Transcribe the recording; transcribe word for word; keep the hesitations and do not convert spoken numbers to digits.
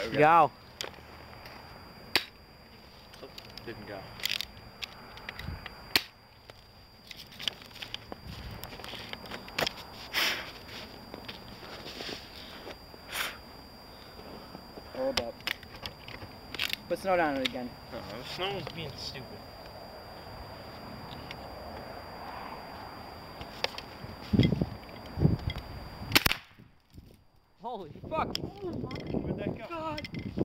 Alright, we Go. Oh, didn't go. Hold up. Put snow down it again. Uh-oh, Snow's being stupid. Holy fuck! Oh my Where'd that go? God!